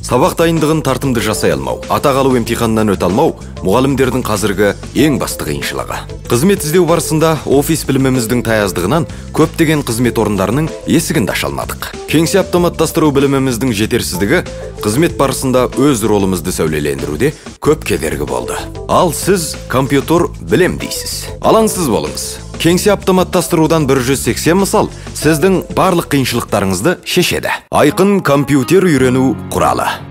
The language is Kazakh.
Сабақ дайындығын тартымды жасай алмау, атақ алу емтиханынан өте алмау мұғалімдердің қазіргі ең басты қиыншылығы. Қызмет іздеу барысында офис біліміміздің таяздығынан көптеген қызмет орындарының есігін аша алмадық. Кеңсе автоматтастыру біліміміздің жетерсіздігі қызмет барысында өз ролымызды сәулелендіруде көп кедергі болды. Ал сіз компьютер білем дейсіз. Алаңсыз болыңыз. Кеңсе автоматтастырудан 180 мысал сіздің барлық қиыншылықтарыңызды шешеді. Айқын компьютер үйрену құралы.